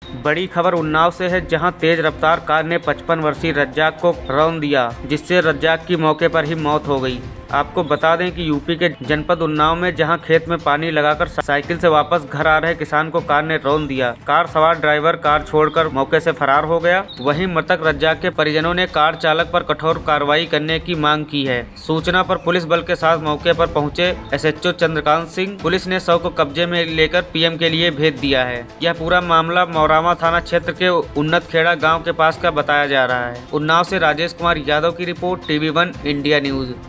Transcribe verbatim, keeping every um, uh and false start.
बड़ी खबर उन्नाव से है, जहां तेज रफ्तार कार ने पचपन वर्षीय रज्जाक को रौंद दिया, जिससे रज्जाक की मौके पर ही मौत हो गई। आपको बता दें कि यूपी के जनपद उन्नाव में जहां खेत में पानी लगाकर साइकिल से वापस घर आ रहे किसान को कार ने रौंद दिया। कार सवार ड्राइवर कार छोड़कर मौके से फरार हो गया। वहीं मृतक रज्जाक के परिजनों ने कार चालक पर कठोर कार्रवाई करने की मांग की है। सूचना पर पुलिस बल के साथ मौके पर पहुंचे एसएचओ चंद्रकांत सिंह, पुलिस ने शव को कब्जे में लेकर पीएम के लिए भेज दिया है। यह पूरा मामला मौरामा थाना क्षेत्र के उन्नत खेड़ा गाँव के पास का बताया जा रहा है। उन्नाव से राजेश कुमार यादव की report, TV one India news.